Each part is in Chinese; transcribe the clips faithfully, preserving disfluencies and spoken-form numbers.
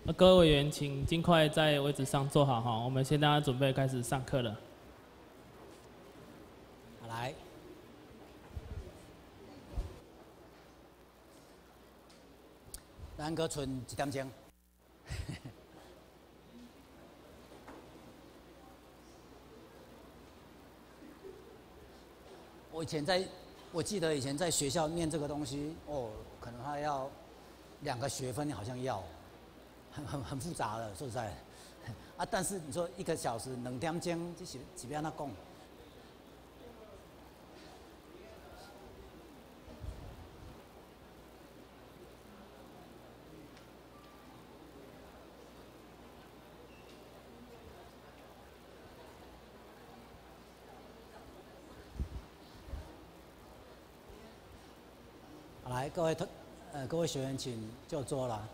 那各位委员，请尽快在位置上坐好哈，我们现在准备开始上课了。 好来，咱搁剩一点钟。我以前在，我记得以前在学校念这个东西，哦，可能还要两个学分，好像要，很很很复杂了，说实在的。啊，但是你说一个小时两点钟，这是是要安怎讲？好，来，各位同呃各位学员请就坐了。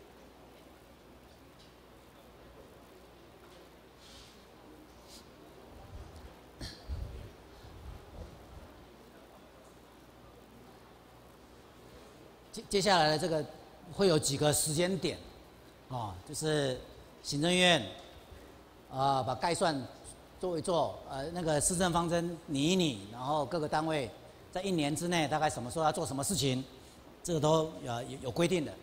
接接下来的这个会有几个时间点，哦，就是行政院啊、呃、把概算做一做，呃那个施政方针拟一拟，然后各个单位在一年之内大概什么时候要做什么事情，这个都呃有有规定的。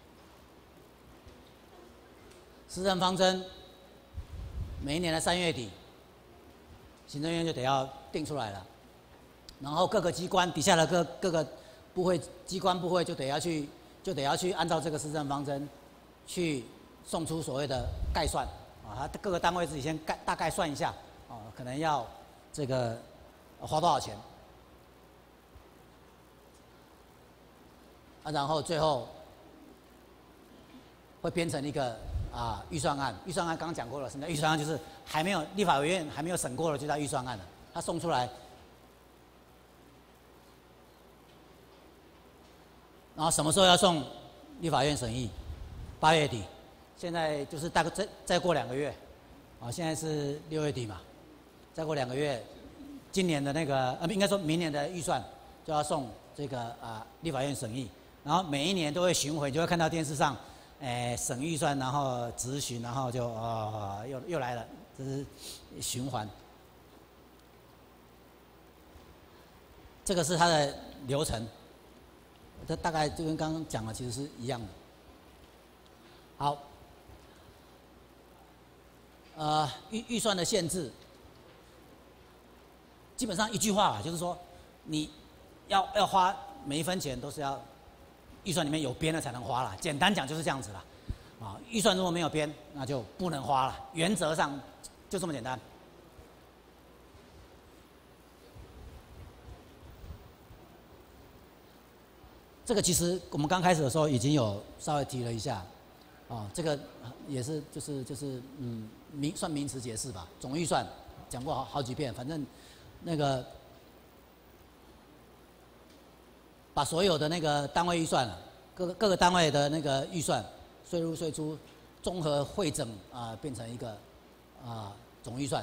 施政方针每一年的三月底，行政院就得要定出来了，然后各个机关底下的各各个部会机关部会就得要去就得要去按照这个施政方针去送出所谓的概算啊，他各个单位自己先概大概算一下啊，可能要这个花多少钱啊，然后最后会编成一个啊预算案。预算案刚刚讲过了，什么叫预算案？就是还没有立法委员还没有审过了，就叫预算案了。他送出来。然后什么时候要送立法院审议？八月底，现在就是大概再再过两个月，啊，现在是六月底嘛，再过两个月，今年的那个呃，应该说明年的预算就要送这个啊立法院审议，然后每一年都会巡回，就会看到电视上，诶审预算，然后质询，然后就哦又又来了，这是循环。这个是它的流程。这大概就跟刚刚讲的其实是一样的。好，呃，预预算的限制，基本上一句话就是说，你要要花每一分钱都是要预算里面有编的才能花啦。简单讲就是这样子啦。啊，预算如果没有编，那就不能花了。原则上就这么简单。这个其实我们刚开始的时候已经有稍微提了一下，啊，这个也是就是就是嗯名算名词解释吧。总预算讲过好好几遍，反正那个把所有的那个单位预算，各个各个单位的那个预算，税入税出综合汇整啊、呃，变成一个啊、呃、总预算。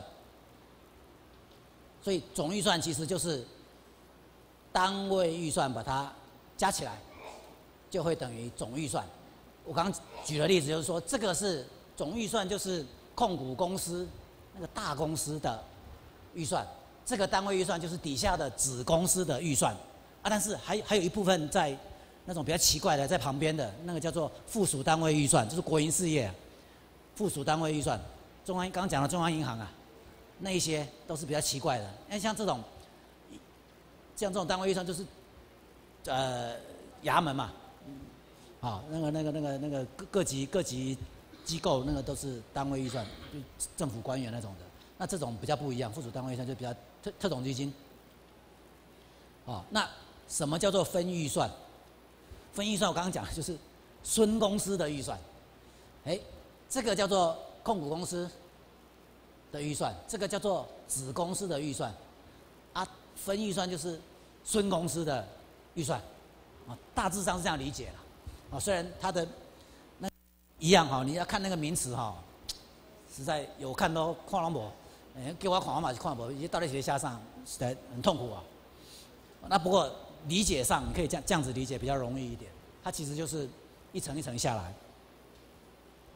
所以总预算其实就是单位预算把它加起来就会等于总预算。我刚刚举的例子就是说，这个是总预算，就是控股公司那个大公司的预算，这个单位预算就是底下的子公司的预算啊。但是还还有一部分在那种比较奇怪的，在旁边的那个叫做附属单位预算，就是国营事业、啊、附属单位预算。中央刚刚讲的中央银行啊，那一些都是比较奇怪的。因为像这种像这种单位预算就是。呃，衙门嘛，啊，那个、那个、那个、那个各各级各级机构，那个都是单位预算，就政府官员那种的。那这种比较不一样，附属单位预算就比较特特种基金。啊，那什么叫做分预算？分预算我刚刚讲就是孙公司的预算，哎，这个叫做控股公司的预算，这个叫做子公司的预算，啊，分预算就是孙公司的预算，啊，大致上是这样理解了，啊，虽然它的那一样哈，你要看那个名词哈，实在有看都看拢无，哎，给我看我嘛是看无，到底学下上实在很痛苦啊。那不过理解上你可以这样这样子理解比较容易一点，它其实就是一层一层下来。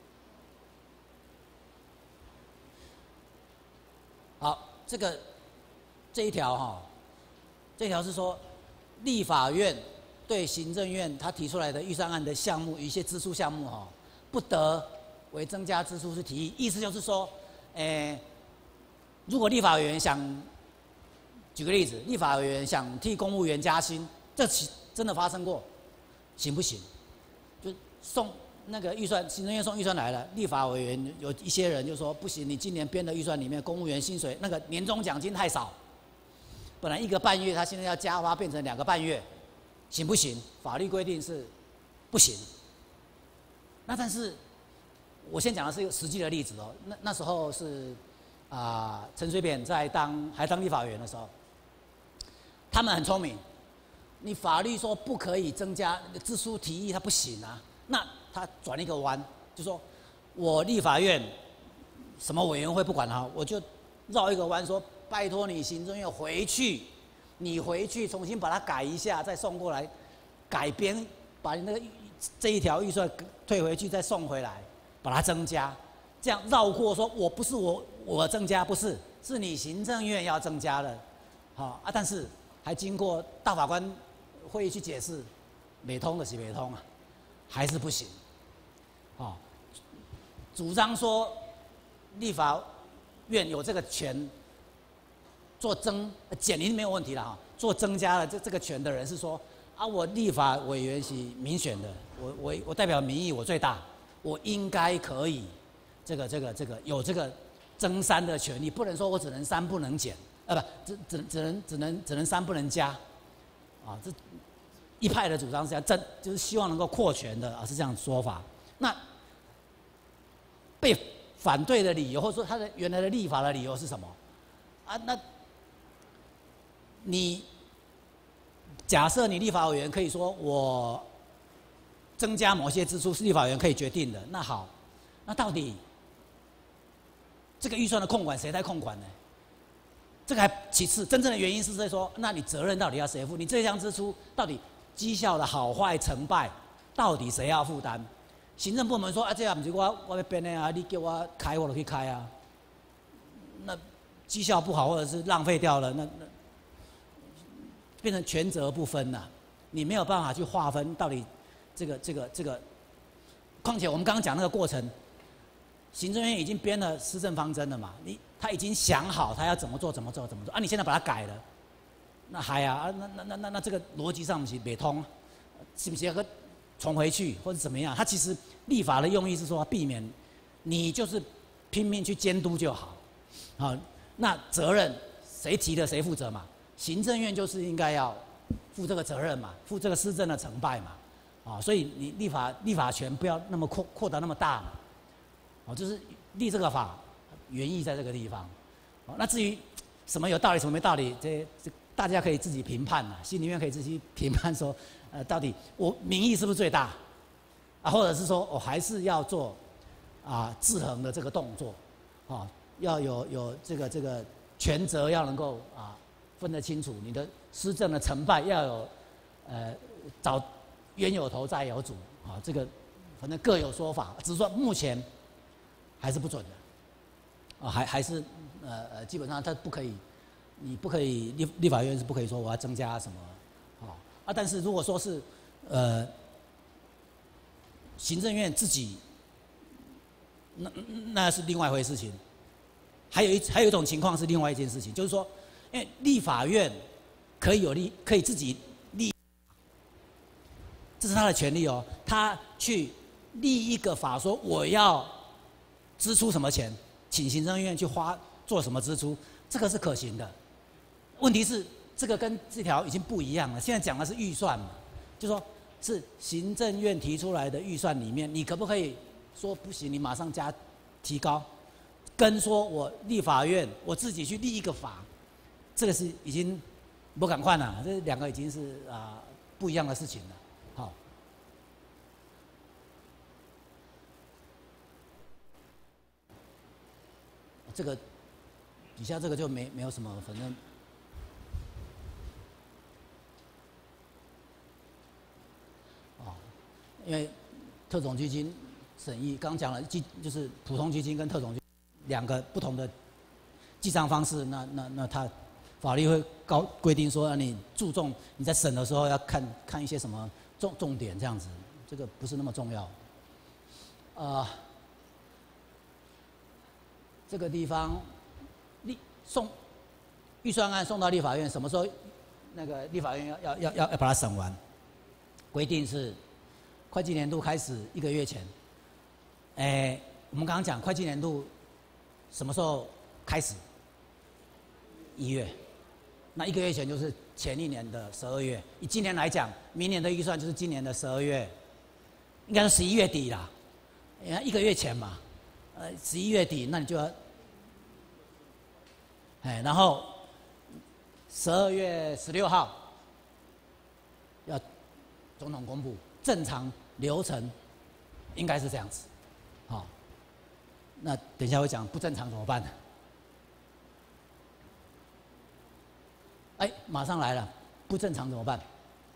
这个这一条哈，这条是说立法院对行政院他提出来的预算案的项目，一些支出项目哈，不得为增加支出之提议。意思就是说，诶，如果立法委员想，举个例子，立法委员想替公务员加薪，这其真的发生过，行不行？就送那个预算，行政院送预算来了，立法委员有一些人就说不行，你今年编的预算里面公务员薪水那个年终奖金太少，本来一个半月，他现在要加发变成两个半月，行不行？法律规定是不行。那但是我先讲的是一个实际的例子哦，那那时候是啊，陈水扁在当还当立法委员的时候，他们很聪明，你法律说不可以增加支出提议，它不行啊。那他转一个弯，就说我立法院什么委员会不管它，我就绕一个弯说，拜托你行政院回去，你回去重新把它改一下，再送过来，改编把你那个这一条预算退回去，再送回来，把它增加，这样绕过说我不是我我增加，不是，是你行政院要增加的，好啊，但是还经过大法官会议去解释，没通的是没通啊，还是不行，啊，主张说立法院有这个权做增减零没有问题了哈，做增加了这这个权的人是说啊，我立法委员是民选的，我我我代表民意，我最大，我应该可以这个这个这个有这个增删的权利，不能说我只能删不能减，啊不，只只只能只能只能删不能加，啊这一派的主张是这样，这就是希望能够扩权的啊是这样说法。那被反对的理由，或者说他的原来的立法的理由是什么？啊那你假设你立法委员可以说我增加某些支出是立法委员可以决定的，那好，那到底这个预算的控管谁在控管呢？这个还其次，真正的原因是在说，那你责任到底要谁负？你这项支出到底绩效的好坏成败，到底谁要负担？行政部门说啊，这样不是我我要编的啊，你叫我开我就可以开啊。那绩效不好或者是浪费掉了，那那变成权责不分了，你没有办法去划分到底这个这个这个。况且我们刚刚讲那个过程，行政院已经编了施政方针了嘛，你他已经想好他要怎么做怎么做怎么做啊，你现在把它改了，那还啊啊那那那那那这个逻辑上不是没通，是不是要个重回去或者怎么样？他其实立法的用意是说避免你就是拼命去监督就好，好，那责任谁提的谁负责嘛？行政院就是应该要负这个责任嘛，负这个施政的成败嘛，啊，所以你立法立法权不要那么扩扩得那么大嘛，哦，就是立这个法原意在这个地方，哦，那至于什么有道理什么没道理，这这大家可以自己评判呐，心里面可以自己评判说，呃，到底我民意是不是最大，啊，或者是说我还是要做啊制衡的这个动作，啊，要有有这个这个权责要能够啊。分得清楚，你的施政的成败要有，呃，找冤有头债有主啊，这个反正各有说法，只是说目前还是不准的，啊，还还是呃呃，基本上它不可以，你不可以立立法院是不可以说我要增加什么，啊啊，但是如果说是呃行政院自己，那那是另外一回事情，还有一还有一种情况是另外一件事情，就是说。因为立法院可以有立，可以自己立，这是他的权利哦。他去立一个法，说我要支出什么钱，请行政院去花做什么支出，这个是可行的。问题是这个跟这条已经不一样了。现在讲的是预算嘛，就说是行政院提出来的预算里面，你可不可以说不行？你马上加提高，跟说我立法院我自己去立一个法。这个是已经不赶快了，这两个已经是啊、呃、不一样的事情了。好，这个底下这个就没没有什么，反正哦，因为特种基金审议刚讲了基就是普通基金跟特种基金两个不同的记账方式，那那那他法律会高规定说，你注重你在审的时候要看看一些什么重重点这样子，这个不是那么重要。呃，这个地方立送预算案送到立法院，什么时候那个立法院要要要要要把它审完？规定是会计年度开始一个月前。哎，我们刚刚讲会计年度什么时候开始？一月。那一个月前就是前一年的十二月。以今年来讲，明年的预算就是今年的十二月，应该是十一月底啦。你看一个月前嘛，呃，十一月底，那你就要，哎，然后十二月十六号要总统公布，正常流程应该是这样子，好，那等一下会讲不正常怎么办？哎，马上来了，不正常怎么办？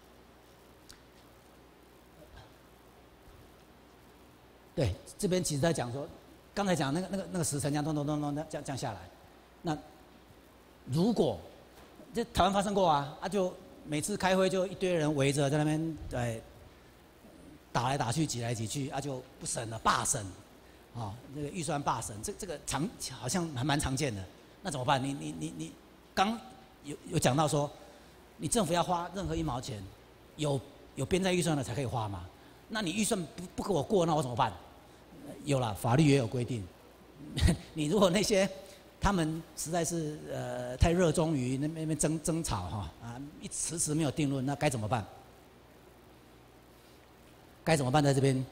对，这边其实在讲说，刚才讲那个那个那个时辰，这样咚咚咚咚这样降下来。那如果这台湾发生过啊，啊就每次开会就一堆人围着在那边哎打来打去挤来挤去，啊就不审了，罢审，啊、哦、那个预算罢审，这这个常好像还蛮常见的。那怎么办？你你你你刚有有讲到说，你政府要花任何一毛钱，有有编在预算的才可以花嘛？那你预算不不给我过，那我怎么办？有啦，法律也有规定。你如果那些他们实在是呃太热衷于那边争争吵哈啊，一迟迟没有定论，那该怎么办？该怎么办？在这边，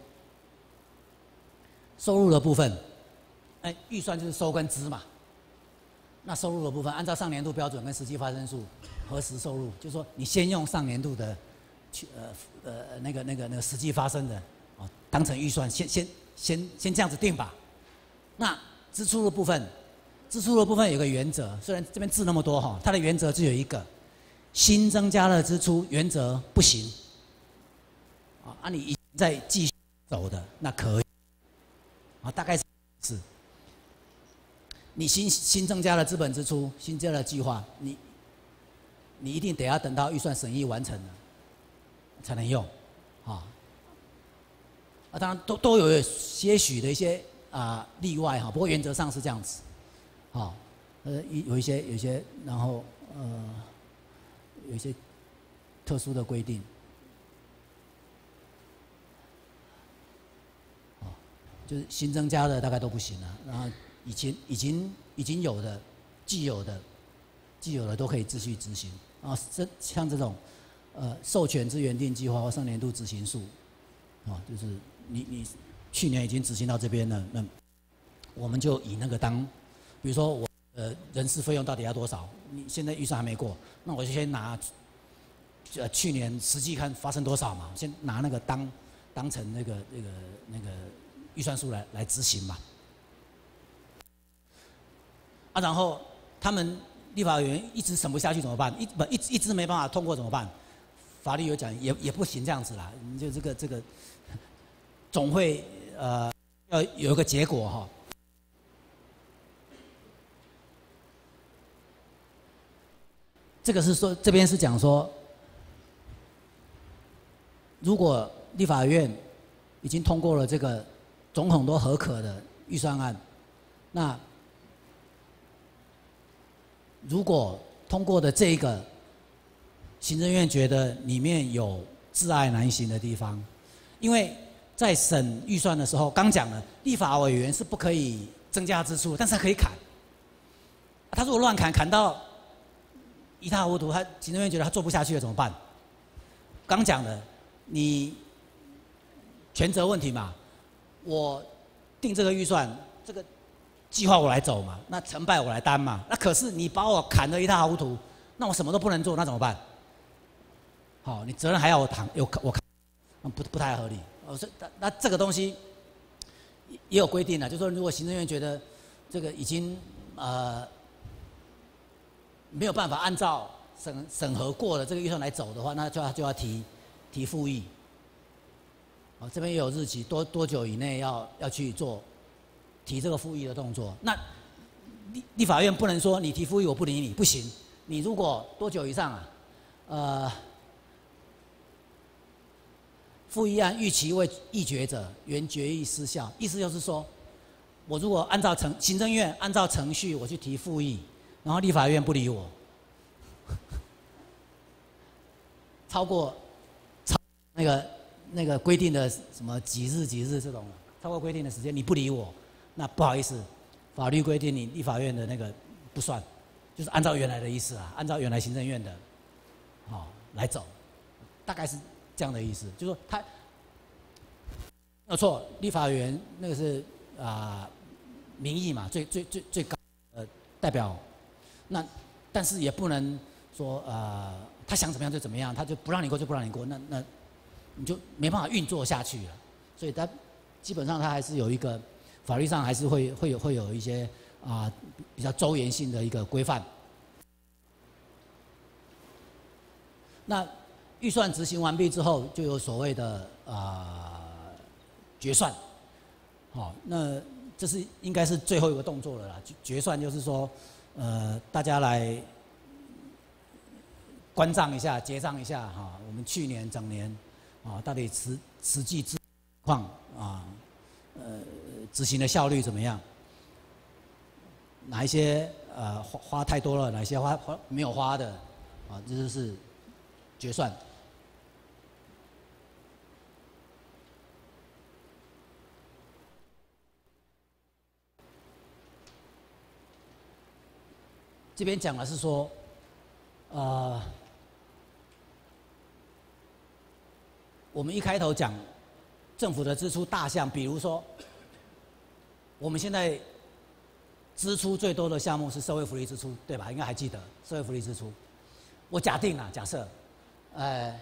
收入的部分，哎，预算就是收跟支嘛。那收入的部分，按照上年度标准跟实际发生数核实收入，就是说你先用上年度的。去呃呃那个那个那个实际发生的哦，当成预算，先先先先这样子定吧。那支出的部分，支出的部分有个原则，虽然这边字那么多哈，它的原则只有一个：新增加的支出原则不行。啊，啊你已经在继续走的那可以，啊大概是是，你新新增加了资本支出，新增加了计划，你你一定得要等到预算审议完成了。才能用，啊，啊，当然都都有些许的一些啊、呃、例外哈，不过原则上是这样子，啊，呃，有一些有一些，然后呃，有一些特殊的规定，啊，就是新增加的大概都不行了，然后以前已经已经有的、既有的、既有的都可以继续执行，啊，这像这种。呃，授权资源定计划或上年度执行数，啊，就是你你去年已经执行到这边了，那我们就以那个当，比如说我呃人事费用到底要多少？你现在预算还没过，那我就先拿呃去年实际看发生多少嘛，先拿那个当当成那个那个那个预算数来来执行嘛。啊，然后他们立法委员一直审不下去怎么办？一不一直一直没办法通过怎么办？法律有讲也也不行这样子啦，你就这个这个总会呃要有一个结果哈。这个是说这边是讲说，如果立法院已经通过了这个总统都核可的预算案，那如果通过的这一个。行政院觉得里面有窒碍难行的地方，因为在审预算的时候，刚讲了，立法委员是不可以增加支出，但是他可以砍。他如果乱砍，砍到一塌糊涂，他行政院觉得他做不下去了怎么办？刚讲了，你权责问题嘛，我定这个预算，这个计划我来走嘛，那成败我来担嘛。那可是你把我砍得一塌糊涂，那我什么都不能做，那怎么办？好，你责任还要我扛，有我扛，不不太合理。哦，所以那那这个东西也有规定了，就是说如果行政院觉得这个已经呃没有办法按照审审核过的这个预算来走的话，那就要就要提提复议。哦，这边也有日期，多多久以内要要去做提这个复议的动作。那立立法院不能说你提复议我不理你，不行。你如果多久以上啊？呃，复议案逾期未议决者，原决议失效。意思就是说，我如果按照程行政院按照程序我去提复议，然后立法院不理我，超过超那个那个规定的什么几日几日这种，超过规定的时间你不理我，那不好意思，法律规定你立法院的那个不算。就是按照原来的意思啊，按照原来行政院的，哦来走，大概是这样的意思。就是说他没有错，立法员那个是啊、呃、民意嘛，最最最最高呃代表。那但是也不能说呃他想怎么样就怎么样，他就不让你过就不让你过，那那你就没办法运作下去了。所以他基本上他还是有一个法律上还是会会有会有一些。啊、呃，比较周延性的一个规范。那预算执行完毕之后，就有所谓的啊、呃、决算，好、哦，那这是应该是最后一个动作了啦。决算就是说，呃，大家来关账一下、结账一下哈、哦，我们去年整年啊、哦，到底实实际情况啊，呃，执行的效率怎么样？哪一些呃花花太多了，哪些花花没有花的，啊，这就是决算。这边讲的是说，呃，我们一开头讲政府的支出大项，比如说我们现在。支出最多的项目是社会福利支出，对吧？应该还记得社会福利支出。我假定啊，假设，呃，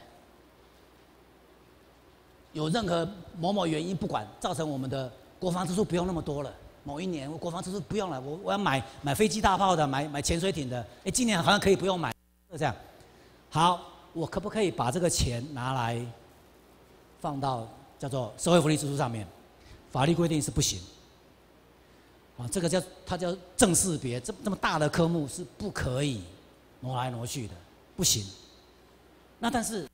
有任何某某原因不管，造成我们的国防支出不用那么多了。某一年我国防支出不用了，我我要买买飞机大炮的，买买潜水艇的。哎，今年好像可以不用买，就这样。好，我可不可以把这个钱拿来放到叫做社会福利支出上面？法律规定是不行。啊，这个叫它叫正式别，这这么大的科目是不可以挪来挪去的，不行。那但是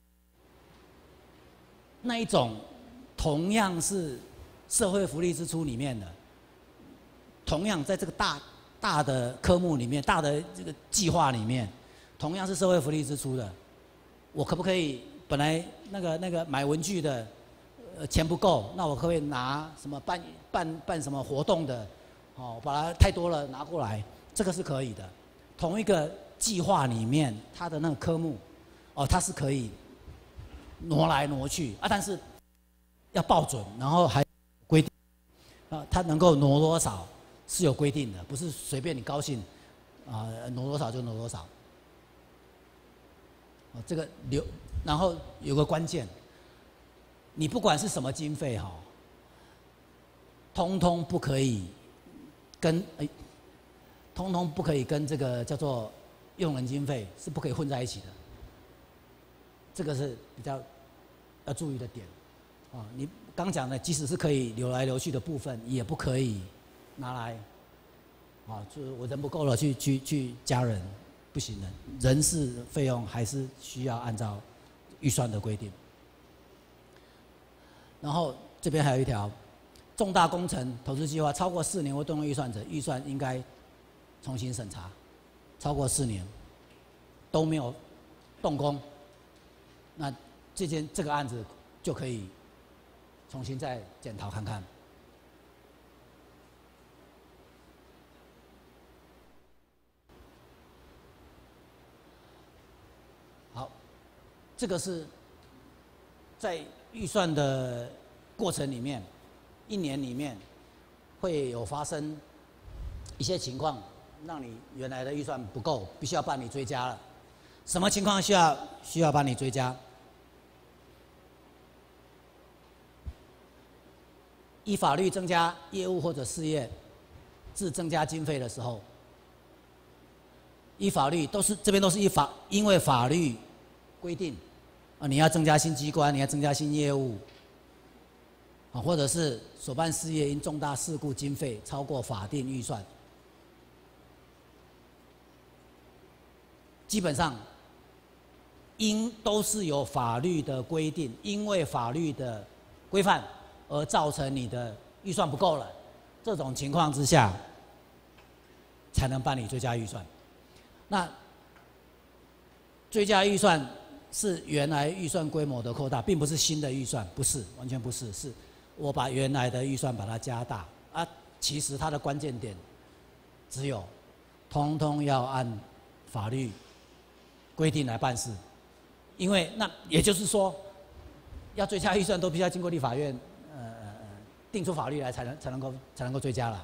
那一种同样是社会福利支出里面的，同样在这个大大的科目里面、大的这个计划里面，同样是社会福利支出的，我可不可以本来那个那个买文具的呃钱不够，那我可不可以拿什么办办办什么活动的？哦，把它太多了拿过来，这个是可以的。同一个计划里面，它的那个科目，哦，它是可以挪来挪去啊，但是要报准，然后还规定啊，它能够挪多少是有规定的，不是随便你高兴啊挪多少就挪多少。哦，这个留，然后有个关键，你不管是什么经费哈，通通不可以。跟哎，通通不可以跟这个叫做用人经费是不可以混在一起的，这个是比较要注意的点。啊，你刚讲的，即使是可以流来流去的部分，也不可以拿来，啊，就是我人不够了去去去加人，不行的，人事费用还是需要按照预算的规定。然后这边还有一条。重大工程投资计划超过四年未动用预算者，预算应该重新审查。超过四年都没有动工，那这件这个案子就可以重新再检讨看看。好，这个是在预算的过程里面。一年里面会有发生一些情况，让你原来的预算不够，必须要帮你追加了。什么情况需要需要帮你追加？依法律增加业务或者事业，自增加经费的时候，依法律都是这边都是依法，因为法律规定啊，你要增加新机关，你要增加新业务。或者是所办事业因重大事故经费超过法定预算， 基本上因都是有法律的规定，因为法律的规范而造成你的预算不够了，这种情况之下才能办理追加预算。那追加预算是原来预算规模的扩大，并不是新的预算，不是，完全不是，是我把原来的预算把它加大啊。其实它的关键点只有，通通要按法律规定来办事，因为那也就是说，要追加预算都必须要经过立法院呃呃定出法律来才能才能够才能够追加了。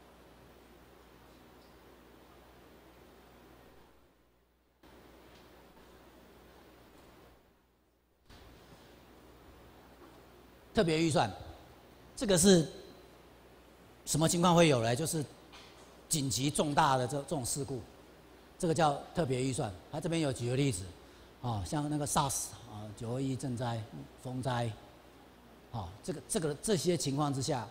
特别预算，这个是什么情况会有呢？就是紧急重大的这这种事故，这个叫特别预算。他这边有举个例子，啊，像那个 SARS 啊，九二一震灾、风灾，啊，这个这个这些情况之下，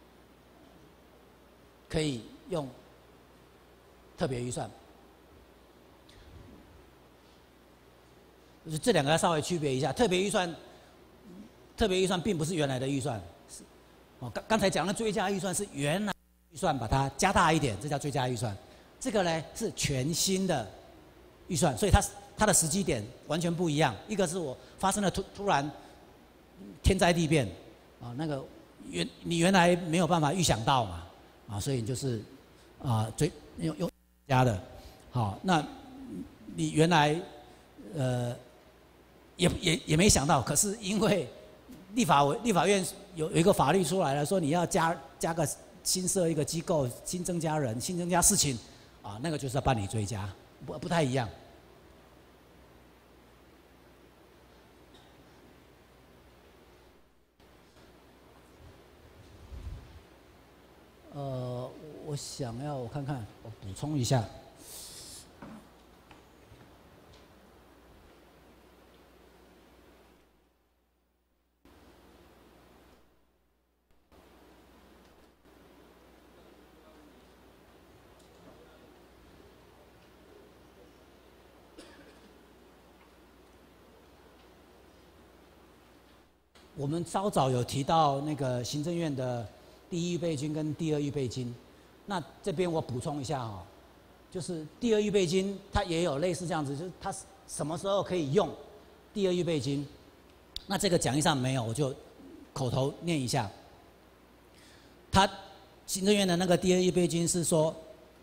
可以用特别预算。就是这两个要稍微区别一下，特别预算。特别预算并不是原来的预算，是哦，刚刚才讲的追加预算是原来预算把它加大一点，这叫追加预算。这个呢是全新的预算，所以它它的时机点完全不一样。一个是我发生了突突然天灾地变啊，那个原你原来没有办法预想到嘛啊，所以你就是啊追用用加的，好，那你原来呃也也也没想到，可是因为立法委立法院有有一个法律出来了，说你要加加个新设一个机构，新增加人，新增加事情，啊，那个就是要办理追加，不不太一样。呃，我想要我看看，我补充一下。我们稍早有提到那个行政院的第一预备金跟第二预备金，那这边我补充一下哈，就是第二预备金它也有类似这样子，就是它什么时候可以用第二预备金？那这个讲义上没有，我就口头念一下。它行政院的那个第二预备金是说，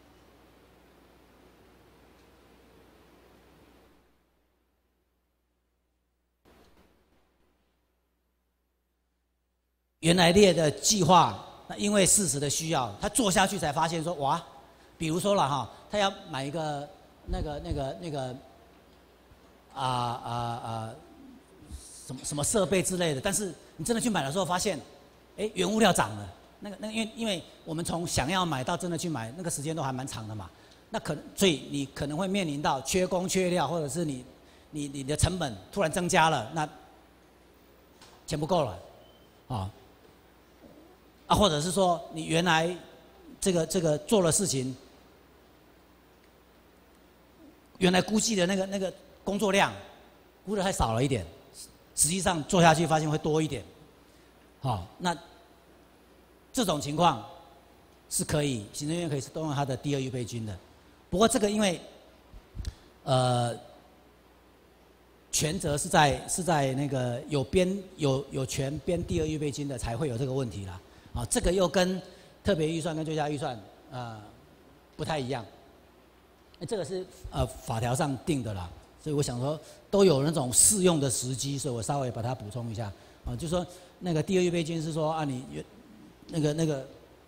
原来列的计划，那因为事实的需要，他做下去才发现说，哇，比如说了哈，他要买一个那个那个那个啊啊啊什么什么设备之类的，但是你真的去买的时候发现，哎，原物料涨了，那个那个因为因为我们从想要买到真的去买，那个时间都还蛮长的嘛，那可能所以你可能会面临到缺工缺料，或者是你你你的成本突然增加了，那钱不够了，啊。啊，或者是说你原来这个这个做了事情，原来估计的那个那个工作量估的还少了一点，实际上做下去发现会多一点，好，那这种情况是可以行政院可以是动用它的第二预备金的，不过这个因为呃权责是在是在那个有编有有权编第二预备金的才会有这个问题啦。啊，这个又跟特别预算跟追加预算呃不太一样，这个是呃法条上定的啦，所以我想说都有那种适用的时机，所以我稍微把它补充一下啊，就是说那个第二预备金是说啊你原那个那个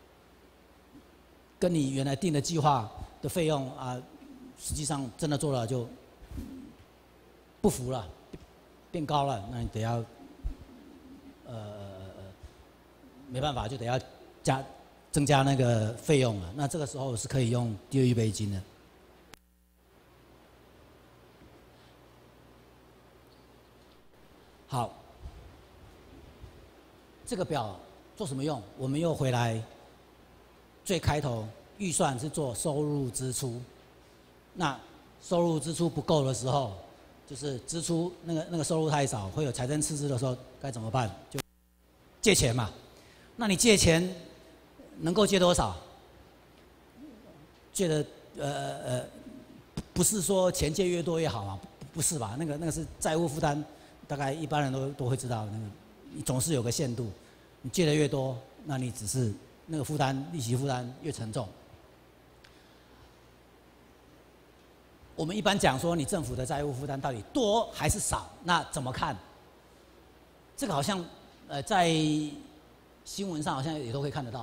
跟你原来定的计划的费用啊，实际上真的做了就不符了，变高了，那你得要呃。没办法，就得要加增加那个费用了。那这个时候是可以用第二预备金的。好，这个表做什么用？我们又回来最开头，预算是做收入支出。那收入支出不够的时候，就是支出那个那个收入太少，会有财政赤字的时候，该怎么办？就借钱嘛。那你借钱能够借多少？借的呃呃，不是说钱借越多越好嘛？不不是吧？那个那个是债务负担，大概一般人都都会知道，那个你总是有个限度，你借的越多，那你只是那个负担利息负担越沉重。我们一般讲说，你政府的债务负担到底多还是少？那怎么看？这个好像呃在新闻上好像也都可以看得到。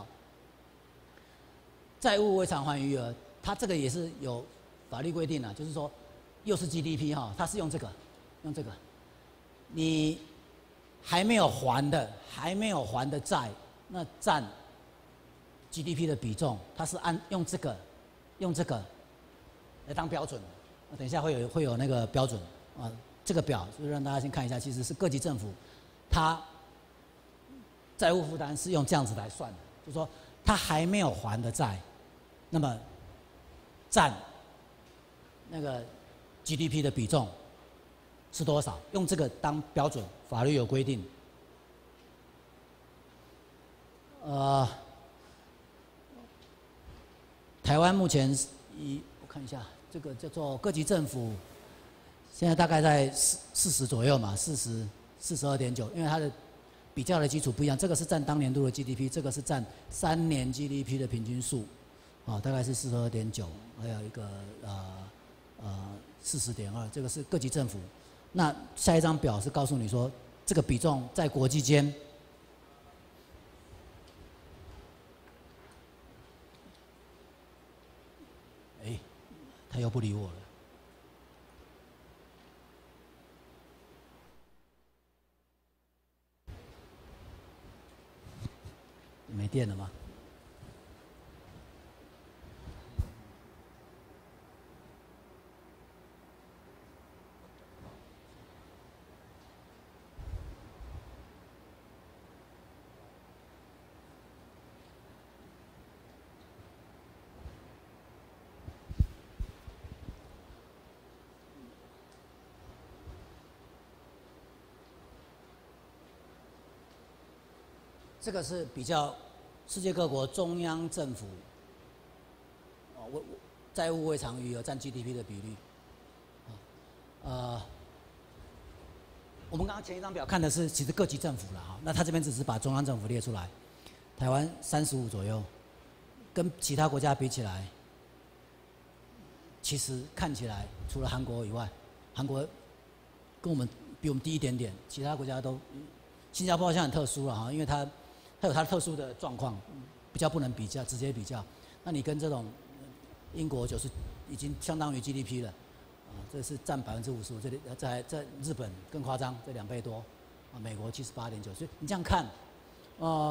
债务未偿还余额，它这个也是有法律规定的，就是说又是 G D P 哈，它是用这个，用这个，你还没有还的，还没有还的债，那占 G D P 的比重，它是按用这个，用这个来当标准。那等一下会有会有那个标准啊，这个表就让大家先看一下，其实是各级政府，它债务负担是用这样子来算的，就是说它还没有还的债，那么占那个 G D P 的比重是多少？用这个当标准，法律有规定。呃，台湾目前以我看一下。这个叫做各级政府，现在大概在四四十左右嘛，四十四十二点九，因为它的比较的基础不一样，这个是占当年度的 G D P， 这个是占三年 G D P 的平均数，啊，大概是四十二点九，还有一个呃呃四十点二，这个是各级政府。那下一张表是告诉你说，这个比重在国际间。哎。他又不理我了，没电了吗？这个是比较世界各国中央政府哦，我债务未偿余额占 G D P 的比率。呃，我们刚刚前一张表看的是其实各级政府了哈，那他这边只是把中央政府列出来，台湾三十五左右，跟其他国家比起来，其实看起来除了韩国以外，韩国跟我们比我们低一点点，其他国家都，新加坡好像很特殊了哈，因为它。它有它特殊的状况，比较不能比较，直接比较。那你跟这种英国九十已经相当于 G D P 了，啊，这是占百分之五十五，这里在在日本更夸张，这两倍多，啊，美国七十八点九，所以你这样看，呃，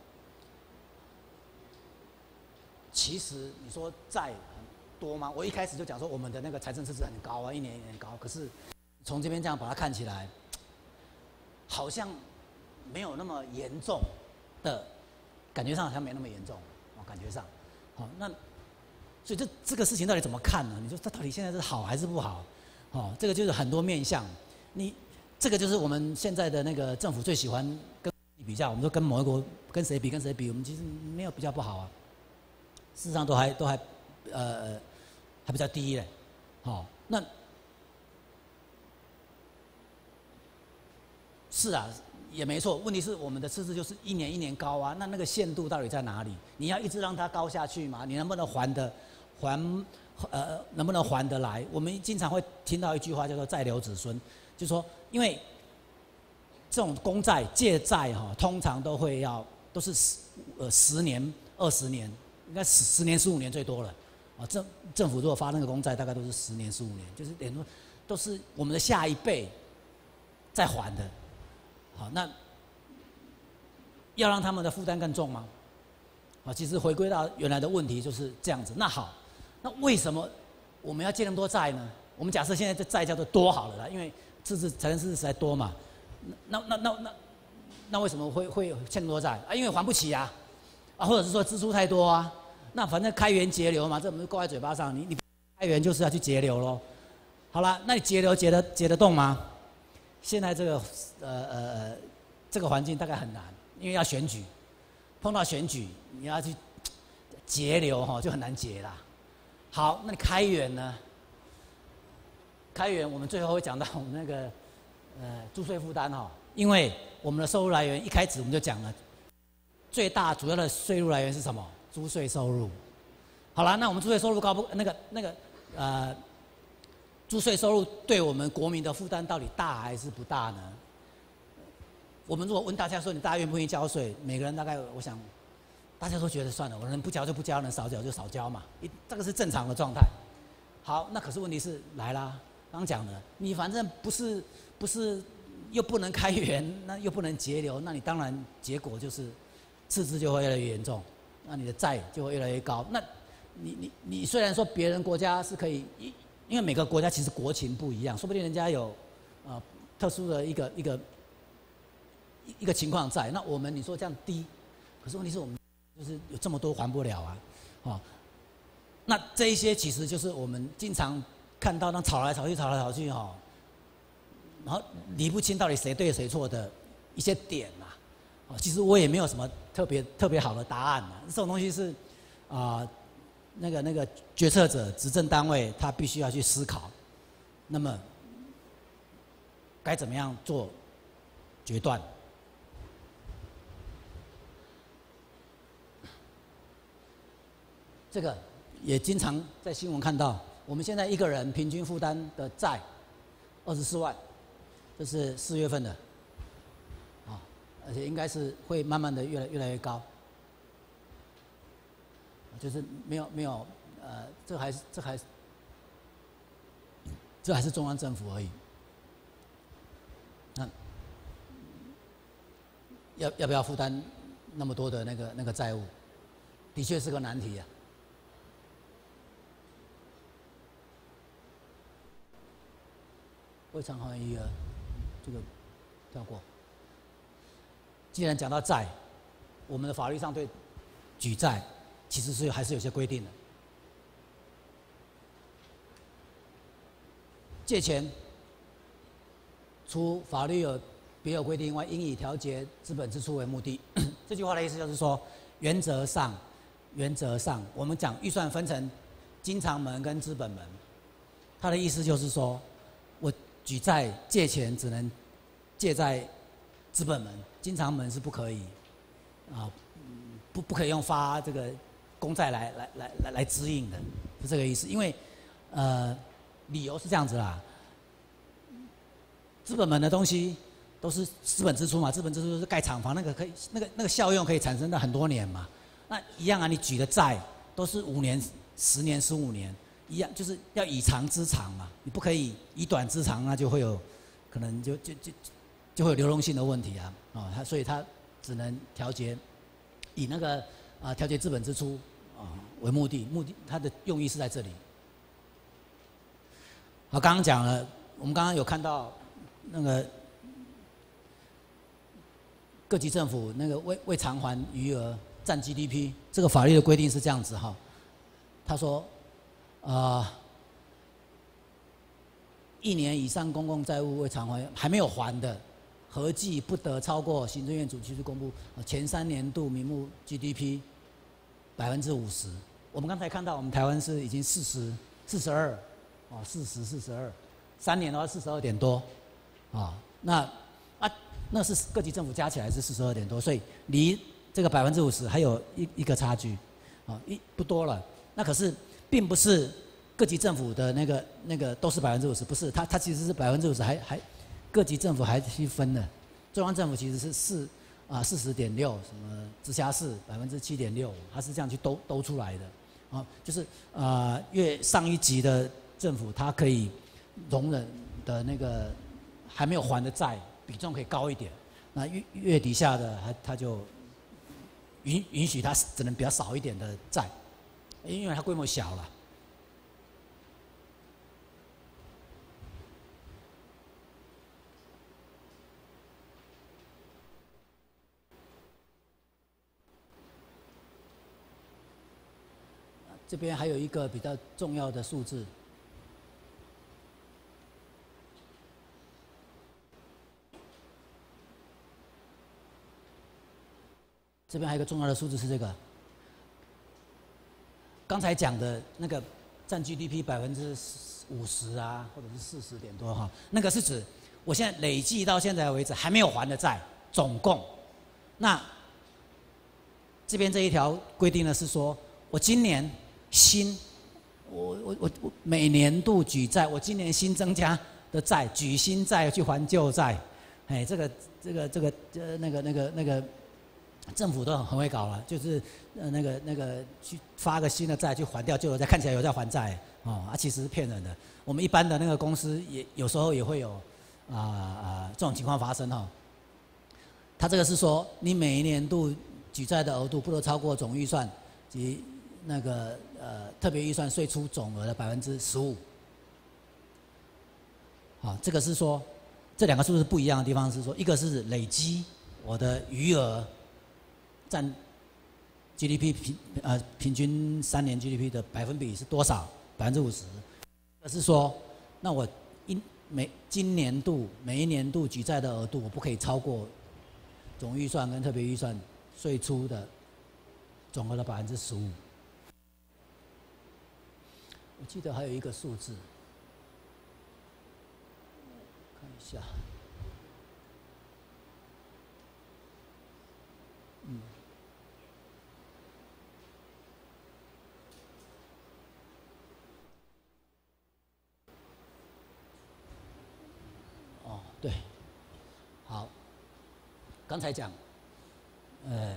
其实你说债很多吗？我一开始就讲说我们的那个财政赤字很高啊，一年一年高，可是从这边这样把它看起来，好像没有那么严重。的感觉上好像没那么严重，哦，感觉上，好，那所以这这个事情到底怎么看呢？你说它到底现在是好还是不好？哦，这个就是很多面向，你这个就是我们现在的那个政府最喜欢跟比较，我们说跟某一国跟谁比跟谁比，我们其实没有比较不好啊，事实上都还都还呃还比较低嘞，好，那是啊。也没错，问题是我们的赤字就是一年一年高啊，那那个限度到底在哪里？你要一直让它高下去吗？你能不能还的还呃能不能还得来？我们经常会听到一句话叫做“债留子孙”，就是说，因为这种公债借债哈，通常都会要都是十呃十年、二十年，应该十十年、十五年最多了啊。政政府如果发那个公债，大概都是十年、十五年，就是等于说都是我们的下一辈在还的。好，那要让他们的负担更重吗？啊，其实回归到原来的问题就是这样子。那好，那为什么我们要借那么多债呢？我们假设现在这债叫做多好了啦，因为赤字财政赤字实在多嘛。那那那那那为什么会会欠那么多债啊？因为还不起啊，啊，或者是说支出太多啊。那反正开源节流嘛，这我们挂在嘴巴上，你你开源就是要去节流咯。 好了，那你节流节得节得动吗？现在这个呃呃呃这个环境大概很难，因为要选举，碰到选举你要去节流哈，就很难节啦。好，那你开源呢？开源我们最后会讲到我们那个呃租税负担哈，因为我们的收入来源一开始我们就讲了，最大主要的税入来源是什么？租税收入。好了，那我们租税收入高不？那个那个呃，租税收入对我们国民的负担到底大还是不大呢？我们如果问大家说，你大家愿不愿意交税？每个人大概我想，大家都觉得算了，我能不交就不交，能少交就少交嘛，一这个是正常的状态。好，那可是问题是来啦，刚讲的，你反正不是不是又不能开源，那又不能节流，那你当然结果就是赤字就会越来越严重，那你的债就会越来越高。那你你你虽然说别人国家是可以，因为每个国家其实国情不一样，说不定人家有呃特殊的一个一个一个情况在。那我们你说这样低，可是问题是我们就是有这么多还不了啊，哦，那这一些其实就是我们经常看到那吵来吵去吵来吵去哈，然后理不清到底谁对谁错的一些点呐，哦，其实我也没有什么特别特别好的答案呐，这种东西是啊。呃那个那个决策者、执政单位，他必须要去思考，那么该怎么样做决断？这个也经常在新闻看到，我们现在一个人平均负担的债二十四万，这是四月份的，啊，而且应该是会慢慢的越来越来越高。就是没有没有，呃，这还是这还是这还是中央政府而已。那要要不要负担那么多的那个那个债务，的确是个难题啊。未偿还余额，这个跳过。既然讲到债，我们的法律上对举债其实是还是有些规定的。借钱，除法律有别有规定外，应以调节资本支出为目的。这句话的意思就是说，原则上，原则上，我们讲预算分成经常门跟资本门，它的意思就是说，我举债借钱只能借在资本门，经常门是不可以啊，不不可以用发这个公债来来来来来支应的，是这个意思。因为呃，理由是这样子啦，资本门的东西都是资本支出嘛，资本支出是盖厂房，那个可以那个那个效用可以产生到很多年嘛。那一样啊，你举的债都是五年、十年、十五年，一样就是要以长资长嘛，你不可以以短资长，那就会有可能就就就就会有流动性的问题啊，啊，它所以它只能调节以那个啊调节资本支出啊为目的，目的它的用意是在这里。好，刚刚讲了，我们刚刚有看到那个各级政府那个未未偿还余额占 G D P， 这个法律的规定是这样子哈。他说，呃，一年以上公共债务未偿还还没有还的，合计不得超过行政院主席公布前三年度名目 G D P 百分之五十。我们刚才看到，我们台湾是已经四十四十二，哦，四十四十二，三年的话四十二点多，啊，那啊那是各级政府加起来是四十二点多，所以离这个百分之五十还有一一个差距，啊，一不多了。那可是并不是各级政府的那个那个都是百分之五十，不是，它它其实是百分之五十，还还各级政府还去分的，中央政府其实是四啊四十点六，什么直辖市百分之七点六，它是这样去兜兜出来的，啊，就是呃越上一级的政府，它可以容忍的那个还没有还的债比重可以高一点，那越越底下的它它就允允许它只能比较少一点的债。因为它规模小了。这边还有一个比较重要的数字， 这边还有一个重要的数字是这个，刚才讲的那个占 G D P 百分之五十啊，或者是四十点多哈，那个是指我现在累计到现在为止还没有还的债，总共。那这边这一条规定的是说，我今年新，我我我我每年度举债，我今年新增加的债，举新债去还旧债，哎，这个这个这个呃那个那个那个。政府都很很会搞了，就是呃那个那个去发个新的债去还掉旧的债，看起来有在还债哦，啊其实是骗人的。我们一般的那个公司也有时候也会有啊啊、呃、这种情况发生哈、哦。他这个是说，你每一年度举债的额度不得超过总预算及那个呃特别预算税出总额的百分之十五。好，这个是说这两个数字不一样的地方是说，一个是累积我的余额。占 G D P 平呃平均三年 G D P 的百分比是多少？百分之五十。而是说，那我一每今年度每一年度举债的额度，我不可以超过总预算跟特别预算税出的总额的百分之十五。我记得还有一个数字，看一下，嗯。对，好，刚才讲，呃，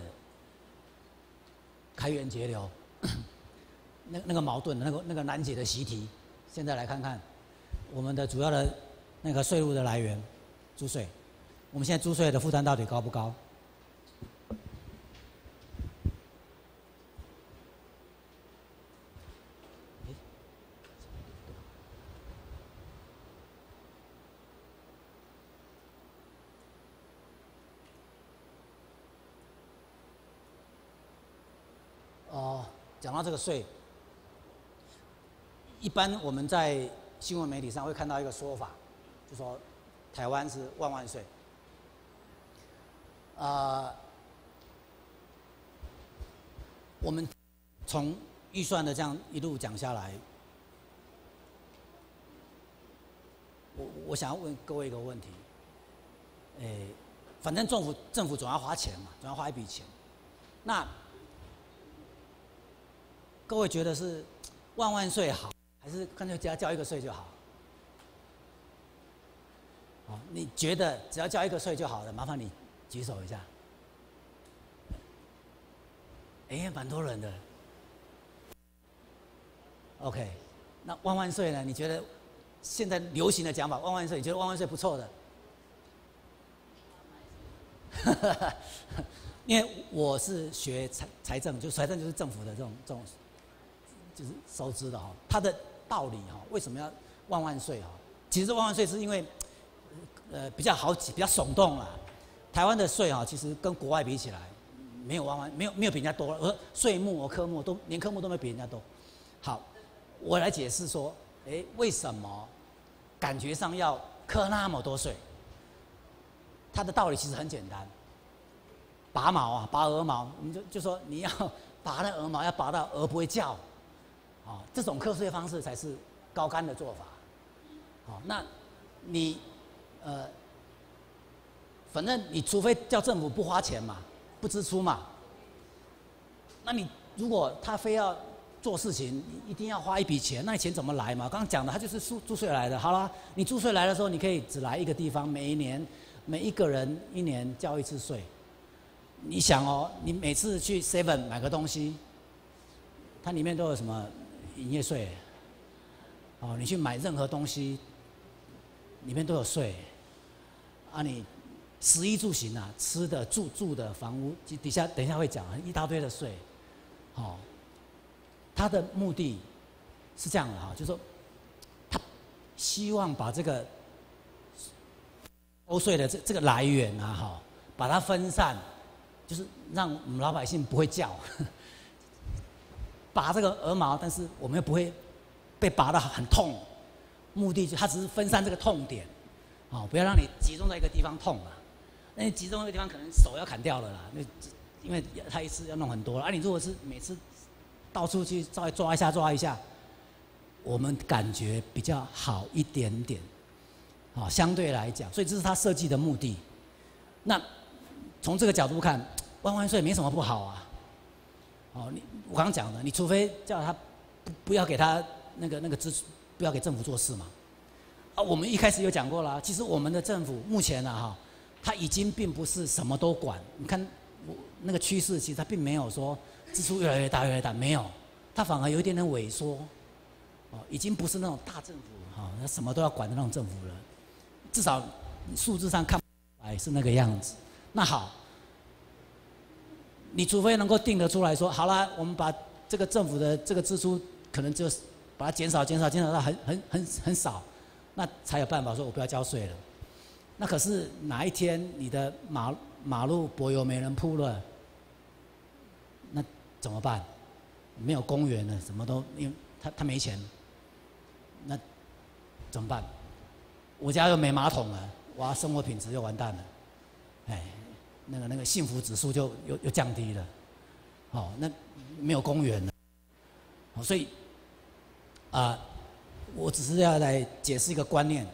开源节流，那那个矛盾，那个那个难解的习题，现在来看看我们的主要的那个税入的来源，租税，我们现在租税的负担到底高不高？哦，讲到这个税，一般我们在新闻媒体上会看到一个说法，就说台湾是万万税。呃，我们从预算的这样一路讲下来，我我想要问各位一个问题，诶，反正政府政府总要花钱嘛，总要花一笔钱，那各位觉得是万万税好，还是干脆只要交一个税就好？哦，你觉得只要交一个税就好了？麻烦你举手一下。哎，蛮多人的。OK， 那万万税呢？你觉得现在流行的讲法，万万税，你觉得万万税不错的？因为我是学财财政，就财政就是政府的这种这种。就是收支的哈，它的道理哈，为什么要万万税哈？其实万万税是因为，呃，比较好比较耸动啦。台湾的税哈，其实跟国外比起来，没有万万没有没有比人家多，而税目和科目都连科目都没比人家多。好，我来解释说，哎，为什么感觉上要课那么多税？它的道理其实很简单，拔毛啊，拔鹅毛，你就就说你要拔那鹅毛，要拔到鹅不会叫。哦，这种课税方式才是高竿的做法。好，那你呃，反正你除非叫政府不花钱嘛，不支出嘛，那你如果他非要做事情，一定要花一笔钱，那你钱怎么来嘛？刚刚讲的，他就是租租税来的。好了，你租税来的时候，你可以只来一个地方，每一年每一个人一年交一次税。你想哦，你每次去 seven 买个东西，它里面都有什么？营业税，哦，你去买任何东西，里面都有税，啊，你食衣住行啊，吃的、住住的、房屋，底下等一下会讲一大堆的税，哦，他的目的是这样的哈，就是说，他希望把这个收税的这这个来源啊，哈，把它分散，就是让我们老百姓不会叫。拔这个鹅毛，但是我们又不会被拔得很痛，目的就它只是分散这个痛点，哦，不要让你集中在一个地方痛啊。那你集中一个地方，可能手要砍掉了啦，那因为他一次要弄很多了，啊，你如果是每次到处去稍微抓一下抓一下，我们感觉比较好一点点，啊，相对来讲，所以这是他设计的目的。那从这个角度看，万万岁没什么不好啊。哦，你我刚刚讲的，你除非叫他不不要给他那个那个支出，不要给政府做事嘛。啊，我们一开始有讲过啦，其实我们的政府目前啊哈，它已经并不是什么都管。你看我那个趋势，其实它并没有说支出越来越大越来越大，没有，它反而有一点点萎缩。哦，已经不是那种大政府哈，那什么都要管的那种政府了。至少数字上看不来是那个样子。那好，你除非能够定得出来说，好了，我们把这个政府的这个支出可能就是把它减少、减少、减少到很很很很少，那才有办法说我不要交税了。那可是哪一天你的马马路柏油没人铺了，那怎么办？没有公园了，什么都因为他他没钱，那怎么办？我家又没马桶了，哇，生活品质又完蛋了，哎，那个那个幸福指数就又又降低了，哦，那没有公园了，哦，所以啊、呃，我只是要来解释一个观念，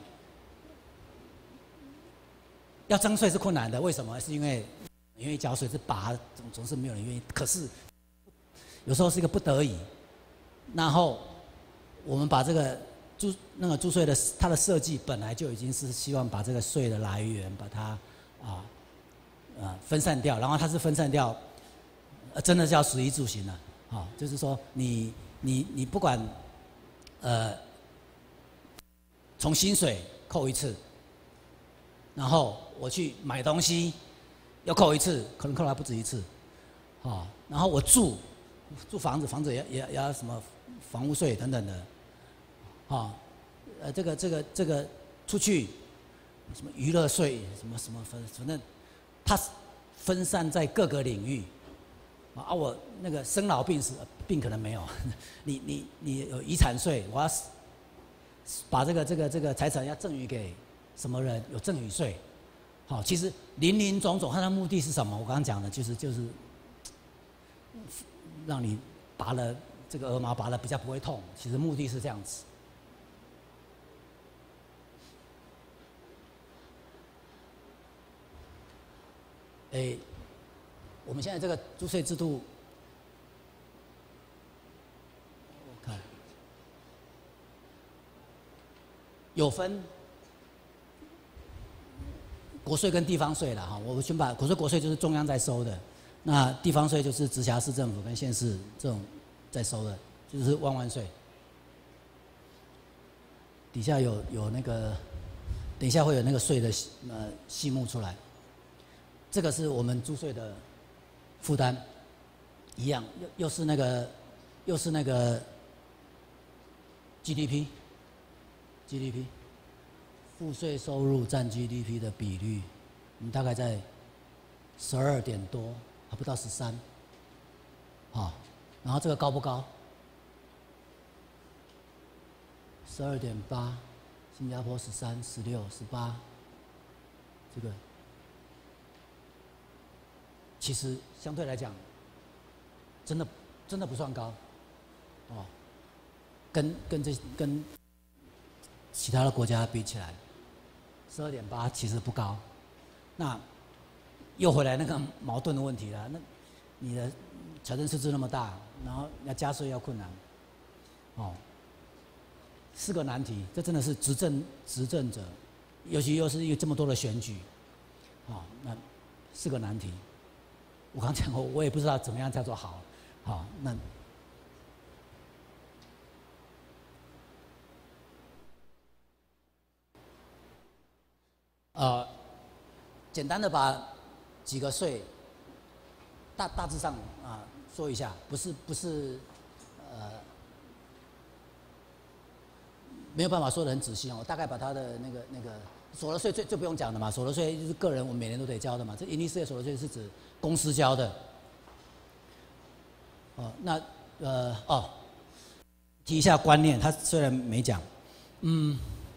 要征税是困难的，为什么？是因为愿意交税是拔，总总是没有人愿意，可是有时候是一个不得已，然后我们把这个。租那个租税的它的设计本来就已经是希望把这个税的来源把它啊呃分散掉，然后它是分散掉，呃真的是要食衣住行了，啊，就是说你你你不管呃从薪水扣一次，然后我去买东西要扣一次，可能扣还不止一次，啊，然后我住住房子，房子也也也要什么房屋税等等的。啊，呃，这个这个这个出去，什么娱乐税，什么什么分，反正它分散在各个领域。啊，我那个生老病死病可能没有，你你你有遗产税，我要把这个这个这个财产要赠与给什么人，有赠与税。好，其实林林总总，它的目的是什么？我刚刚讲的就是就是让你拔了这个鹅毛拔了比较不会痛，其实目的是这样子。诶，我们现在这个租税制度，我看有分国税跟地方税了哈。我们先把国税国税就是中央在收的，那地方税就是直辖市政府跟县市这种在收的，就是万万税。底下有有那个，等一下会有那个税的呃细目出来。这个是我们租税的负担，一样，又又是那个，又是那个 G D P，G D P， 赋税收入占 G D P 的比率，我们大概在十二点多，还不到十三，啊，然后这个高不高？十二点八，新加坡十三、十六、十八，这个。其实相对来讲，真的真的不算高，哦，跟跟这跟其他的国家比起来，十二点八其实不高。那又回来那个矛盾的问题了，那你的财政赤字那么大，然后要加税要困难，哦，是个难题。这真的是执政执政者，尤其又是有这么多的选举，哦，那是个难题。我刚讲过，我也不知道怎么样叫做好，好，那呃，简单的把几个税大大致上啊说一下，不是不是呃没有办法说得很仔细哦，我大概把它的那个那个所得税最最不用讲的嘛，所得税就是个人我们每年都得交的嘛，这营利事业所得税是指公司交的。哦，那呃哦，提一下观念，他虽然没讲，嗯，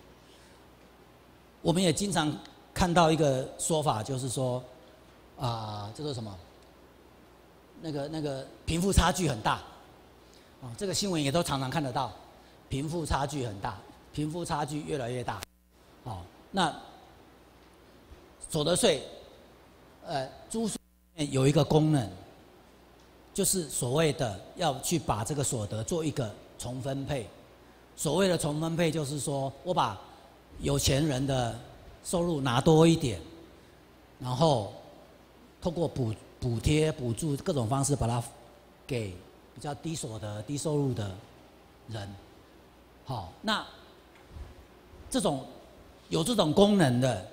我们也经常看到一个说法，就是说啊、呃，这是什么？ 那个那个贫富差距很大，哦，这个新闻也都常常看得到，贫富差距很大，贫富差距越来越大，哦，那所得税，呃，租税有一个功能，就是所谓的要去把这个所得做一个重分配。所谓的重分配，就是说我把有钱人的收入拿多一点，然后透过补补贴、补助各种方式，把它给比较低所得、低收入的人。好，那这种有这种功能的，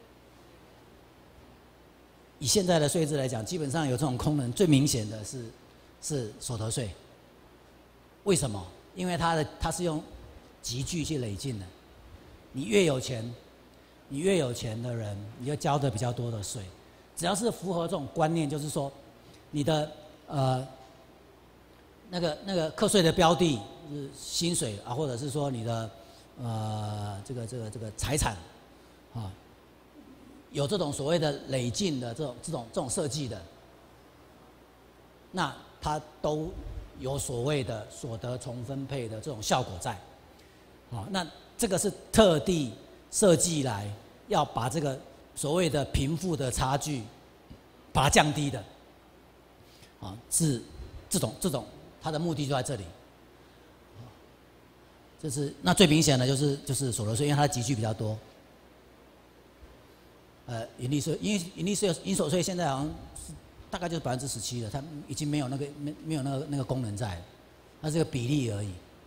以现在的税制来讲，基本上有这种功能最明显的是是所得税。为什么？因为它的它是用集聚去累进的，你越有钱，你越有钱的人，你就交的比较多的税。只要是符合这种观念，就是说，你的呃那个那个课税的标的是薪水啊，或者是说你的呃这个这个这个财产啊，有这种所谓的累进的这种这种这种设计的，那它都有所谓的所得重分配的这种效果在，好，那这个是特地设计来要把这个所谓的贫富的差距把它降低的，啊，是这种这种它的目的就在这里，就是那最明显的就是就是所得税，因为它的集聚比较多，呃，盈利税，因为盈利税、营所税现在好像是大概就是百分之十七了，它已经没有那个没没有那个那个功能在了，它是个比例而已。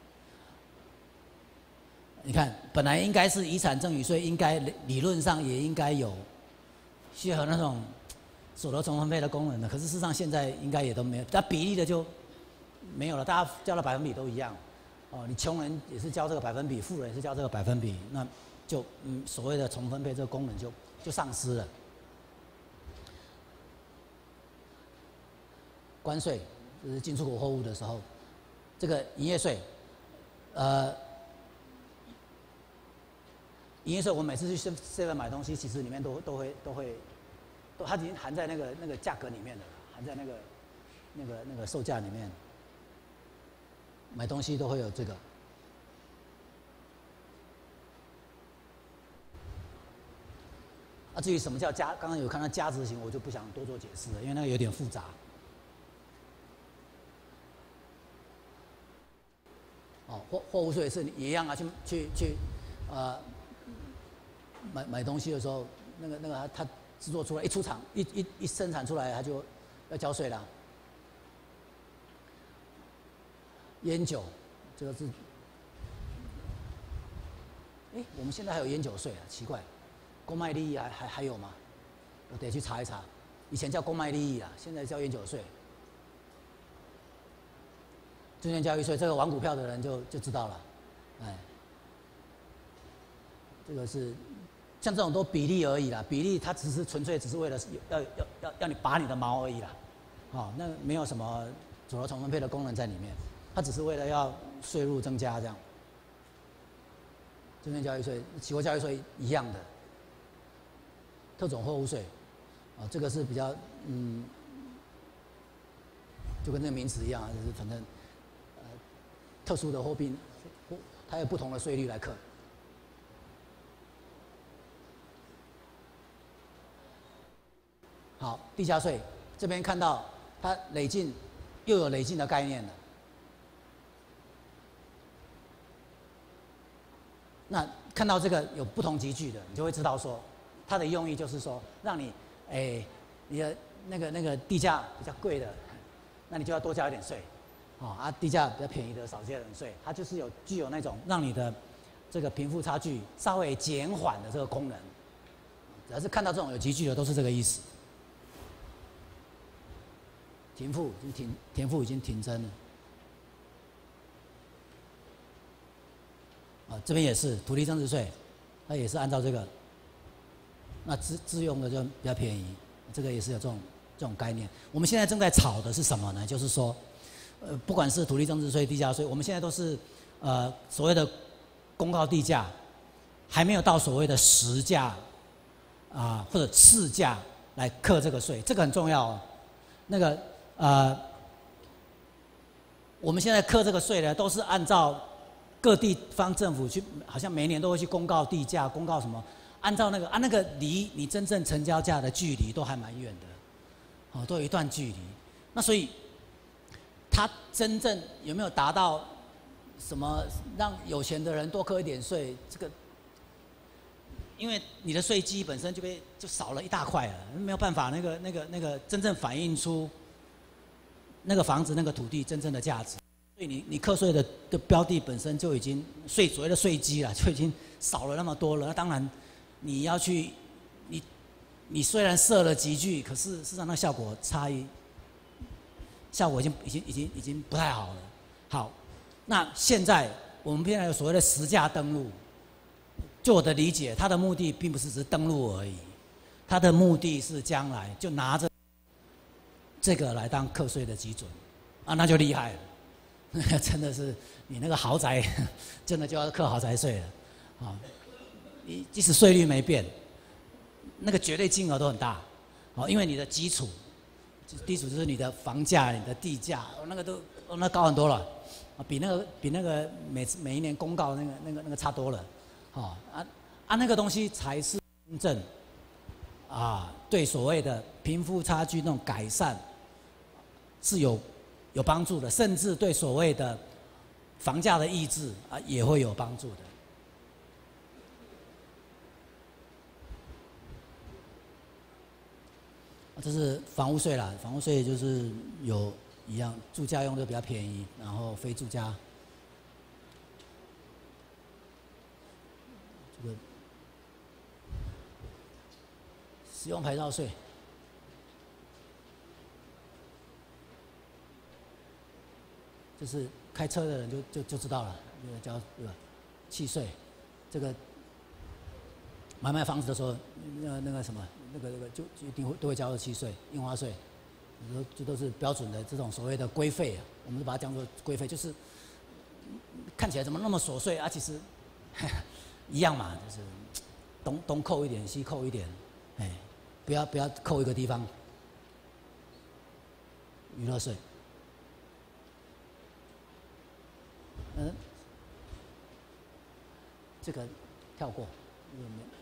你看，本来应该是遗产赠与税，应该理论上也应该有适合那种所得重分配的功能的，可是事实上现在应该也都没有，它比例的就没有了，大家交的百分比都一样。哦，你穷人也是交这个百分比，富人也是交这个百分比，那就嗯所谓的重分配这个功能就就丧失了。关税就是进出口货物的时候，这个营业税，呃，营业税我每次去 seven 买东西，其实里面都都会都会，都它已经含在那个那个价格里面的，含在那个那个那个售价里面。买东西都会有这个。啊，至于什么叫加，刚刚有看到加值型，我就不想多做解释了，因为那个有点复杂。哦，货货物税是也一样啊，去去去，呃，买买东西的时候，那个那个它制作出来一出厂一一一生产出来，它就要交税了。烟酒，这个是，哎，我们现在还有烟酒税啊，奇怪，公卖利益还还还有吗？我得去查一查，以前叫公卖利益啊，现在叫烟酒税。证券交易税，这个玩股票的人就就知道了，哎，这个是像这种都比例而已啦，比例它只是纯粹只是为了要要要要你拔你的毛而已啦，哦，那没有什么所得重分配的功能在里面，它只是为了要税入增加这样。证券交易税、期货交易税一样的，特种货物税，啊，这个是比较嗯，就跟那个名词一样，就是反正。特殊的货币，它有不同的税率来课。好，地价税这边看到它累进，又有累进的概念了。那看到这个有不同级距的，你就会知道说，它的用意就是说，让你，哎、欸，你的那个那个地价比较贵的，那你就要多交一点税。哦啊，地价比较便宜的少交点税，它就是有具有那种让你的这个贫富差距稍微减缓的这个功能。只要是看到这种有集聚的，都是这个意思。田赋已经停，田赋已经停增了。啊，这边也是土地增值税，它也是按照这个。那自自用的就比较便宜，这个也是有这种这种概念。我们现在正在炒的是什么呢？就是说。呃，不管是土地增值税、地价税，我们现在都是呃所谓的公告地价，还没有到所谓的实价啊、呃、或者市价来课这个税，这个很重要哦。那个呃，我们现在课这个税呢，都是按照各地方政府去，好像每年都会去公告地价，公告什么，按照那个啊，那个离你真正成交价的距离都还蛮远的，哦，都有一段距离。那所以，它真正有没有达到什么让有钱的人多课一点税？这个，因为你的税基本身就被就少了一大块了，没有办法，那个那个那个真正反映出那个房子那个土地真正的价值。所以你你课税的的标的本身就已经税所谓的税基啦，就已经少了那么多了。那当然，你要去你你虽然设了集聚，可是事实上那效果差异效果已经已经已经已经不太好了。好，那现在我们现在有所谓的实价登录，就我的理解，它的目的并不是只是登录而已，它的目的是将来就拿着这个来当课税的基准啊，那就厉害了。那个真的是你那个豪宅，真的就要课豪宅税了，啊！你即使税率没变，那个绝对金额都很大，啊，因为你的基础，基础就是你的房价、你的地价，那个都那高很多了，啊，比那个比那个每次每一年公告那个那个那个差多了，啊啊啊，那个东西才是真正啊对所谓的贫富差距那种改善是有。有帮助的，甚至对所谓的房价的抑制啊也会有帮助的。这是房屋税啦，房屋税就是有一样，住家用的比较便宜，然后非住家，这个使用牌照税。就是开车的人就就就知道了，那个叫对吧？契税，这个买卖房子的时候，那那个什么，那个那个就就一定会都会交的契税、印花税，这这都是标准的这种所谓的规费啊，我们就把它叫做规费，就是看起来怎么那么琐碎啊？其实一样嘛，就是东东扣一点，西扣一点，哎，不要不要扣一个地方，娱乐税。嗯，这个跳过，有没有？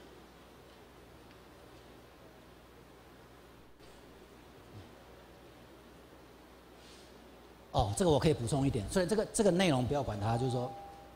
哦，这个我可以补充一点，所以这个这个内容不要管它，就是说，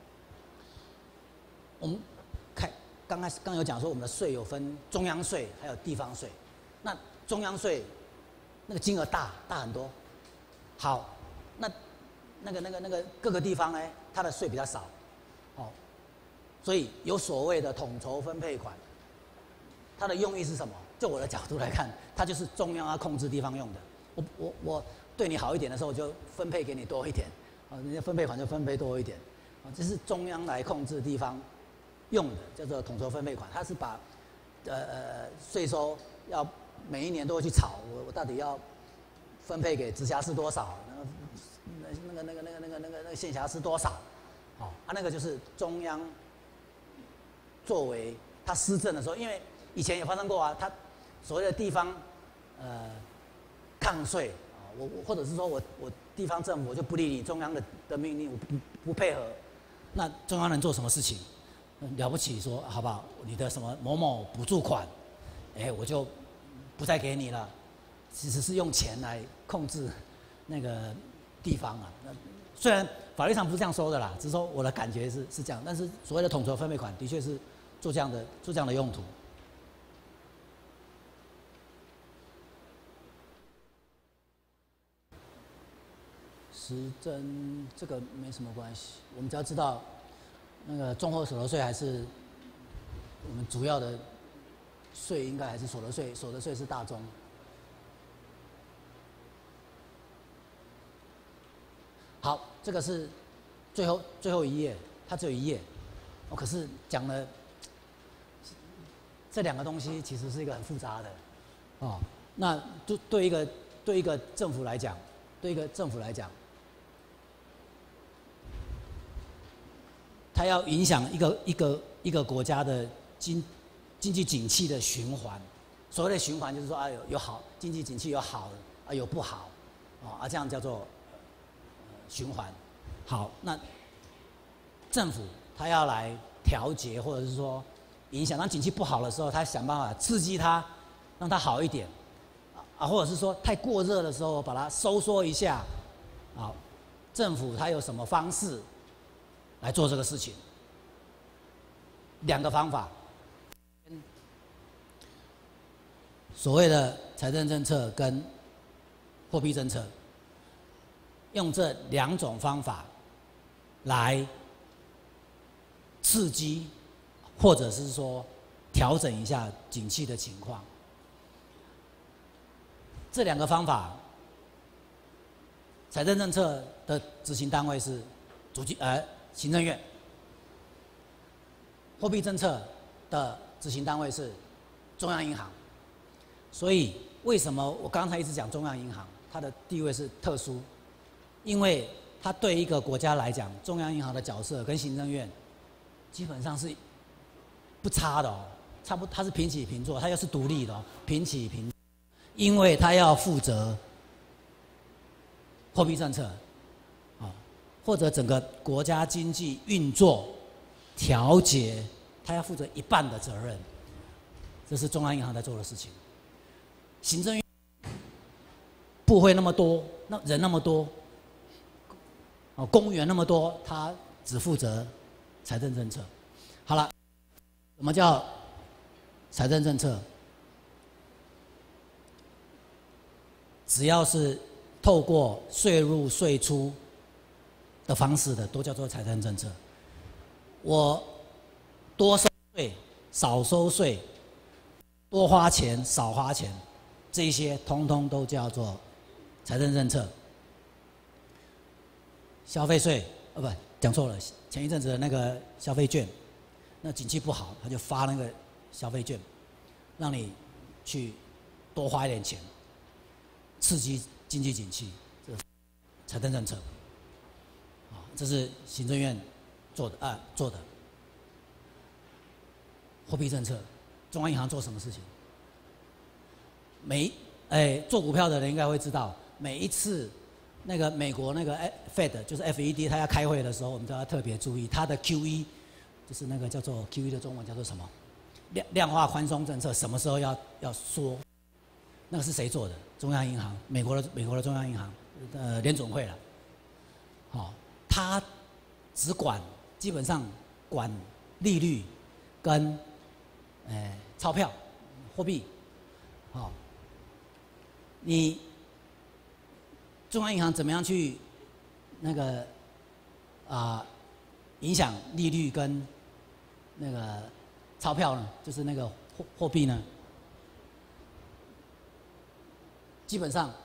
我们开刚开始刚有讲说我们的税有分中央税还有地方税，那中央税那个金额大大很多，好，那那个那个那个各个地方呢？它的税比较少，哦，所以有所谓的统筹分配款，它的用意是什么？就我的角度来看，它就是中央要控制地方用的。我我我对你好一点的时候，我就分配给你多一点，啊，人家分配款就分配多一点，啊，这是中央来控制地方用的，叫做统筹分配款。它是把呃呃税收要每一年都会去炒，我我到底要分配给直辖市多少？那个那个那个那个那个那个县辖市多少？哦，啊，那个就是中央作为他施政的时候，因为以前也发生过啊，他所谓的地方呃抗税啊，我我或者是说我我地方政府我就不理你中央的的命令，我不不配合，那中央能做什么事情？了不起说好不好？你的什么某某补助款，哎，我就不再给你了，其实是用钱来控制那个地方啊。那虽然法律上不是这样说的啦，只是说我的感觉是是这样，但是所谓的统筹分配款的确是做这样的做这样的用途。实征这个没什么关系，我们只要知道那个综合所得税还是我们主要的税，应该还是所得税，所得税是大宗。好，这个是最后最后一页，它只有一页，哦，可是讲了这两个东西，其实是一个很复杂的，哦，那对对一个对一个政府来讲，对一个政府来讲，它要影响一个一个一个国家的经经济景气的循环。所谓的循环，就是说啊，有有好经济景气有好啊，有不好， 哦啊，这样叫做循环。好，那政府他要来调节，或者是说影响，当景气不好的时候，他想办法刺激它，让它好一点，啊，或者是说太过热的时候，把它收缩一下。好，政府它有什么方式来做这个事情？两个方法，所谓的财政政策跟货币政策，用这两种方法来刺激，或者是说调整一下景气的情况。这两个方法，财政政策的执行单位是主计呃行政院，货币政策的执行单位是中央银行。所以为什么我刚才一直讲中央银行，它的地位是特殊？因为它对一个国家来讲，中央银行的角色跟行政院基本上是不差的哦，差不它是平起平坐，它又是独立的哦，平起平，因为它要负责货币政策，啊，或者整个国家经济运作调节，它要负责一半的责任，这是中央银行在做的事情。行政院部会那么多，那人那么多，哦，公务员那么多，他只负责财政政策。好了，什么叫财政政策？只要是透过税入税出的方式的，都叫做财政政策。我多收税、少收税，多花钱、少花钱，这些通通都叫做财政政策。消费税，呃，不，讲错了，前一阵子的那个消费券，那景气不好，他就发那个消费券，让你去多花一点钱，刺激经济景气，这是财政政策。啊，这是行政院做的啊做的。货币政策，中央银行做什么事情？每哎做股票的人应该会知道，每一次那个美国那个 Fed 就是 F E D 他要开会的时候，我们都要特别注意它的 Q E， 就是那个叫做 Q E 的中文叫做什么？量量化宽松政策什么时候要要缩？那个是谁做的？中央银行，美国的美国的中央银行，呃联总会了。好、哦，他只管基本上管利率跟呃钞票货币，好、哦，你中央银行怎么样去那个啊、呃、影响利率跟那个钞票呢？就是那个货货币呢？基本上，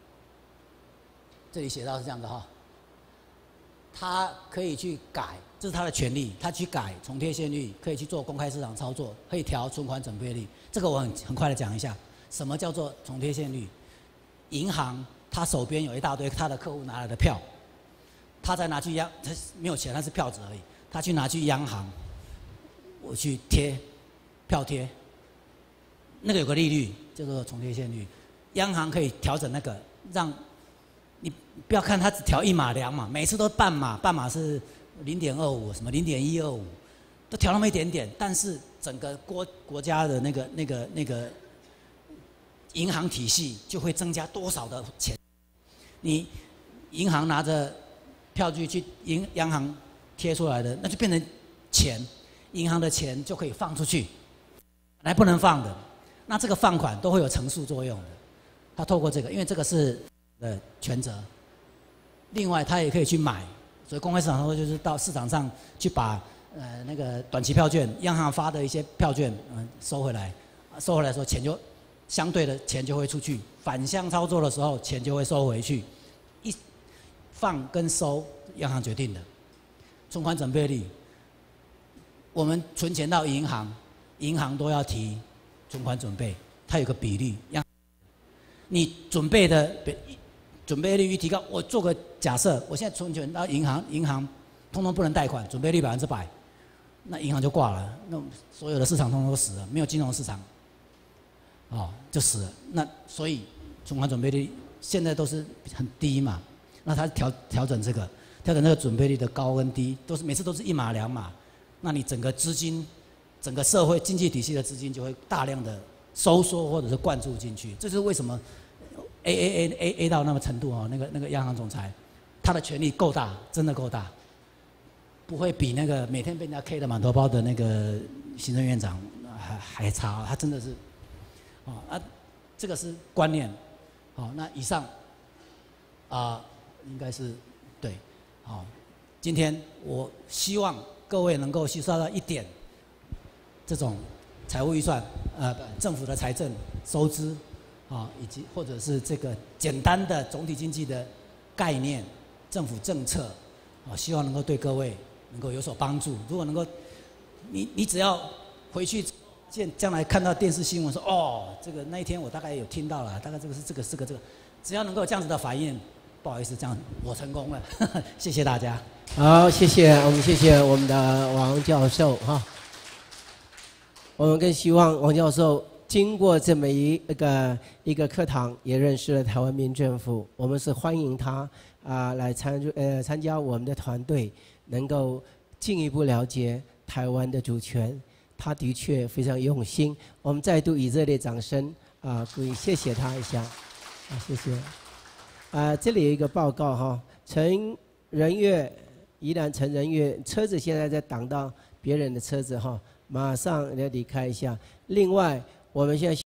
这里写到是这样的哈，他可以去改，这是他的权利，他去改重贴现率，可以去做公开市场操作，可以调存款准备率。这个我很很快的讲一下，什么叫做重贴现率？银行他手边有一大堆他的客户拿来的票，他再拿去央，他没有钱，他是票子而已，他去拿去央行，我去贴票贴，那个有个利率叫做重贴现率。央行可以调整那个，让你不要看它只调一码两码，每次都半码，半码是零点二五，什么零点一二五，都调那么一点点，但是整个国国家的那个那个那个银行体系就会增加多少的钱？你银行拿着票据去银央行贴出来的，那就变成钱，银行的钱就可以放出去，本来不能放的，那这个放款都会有乘数作用的。他透过这个，因为这个是呃权责，另外他也可以去买，所以公开市场操作就是到市场上去把呃那个短期票券，央行发的一些票券，嗯、呃、收回来，收回来的时候钱就相对的钱就会出去，反向操作的时候钱就会收回去，一放跟收央行决定的，存款准备率，我们存钱到银行，银行都要提存款准备，它有个比例，央你准备的准备率一提高，我做个假设，我现在存钱到银行，银行通通不能贷款，准备率百分之百，那银行就挂了，那所有的市场通通都死了，没有金融市场，哦，就死了。那所以存款准备率现在都是很低嘛，那他调调整这个，调整那个准备率的高跟低，都是每次都是一码两码，那你整个资金，整个社会经济体系的资金就会大量的收缩或者是灌注进去，这就是为什么 A A A A A 到那个程度哦，那个那个央行总裁，他的权力够大，真的够大，不会比那个每天被人家 K 的满头包的那个行政院长还还差，他真的是，哦啊，这个是观念，好，那以上啊应该是对，好，今天我希望各位能够吸收到一点这种财务预算，呃，政府的财政收支，啊，以及或者是这个简单的总体经济的概念、政府政策，啊，希望能够对各位能够有所帮助。如果能够，你你只要回去见将来看到电视新闻说，哦，这个那一天我大概有听到了，大概这个是这个这个这个，只要能够这样子的反应，不好意思，这样我成功了，谢谢大家。 好，谢谢我们谢谢我们的王教授哈。我们更希望王教授经过这么一个一个课堂，也认识了台湾民政府。我们是欢迎他啊、呃、来参与呃参加我们的团队，能够进一步了解台湾的主权。他的确非常用心，我们再度以热烈掌声啊、呃，鼓励谢谢他一下，啊谢谢。啊、呃，这里有一个报告哈，陈仁月，宜兰陈仁月车子现在在挡到别人的车子哈。马上要离开一下。另外，我们现在。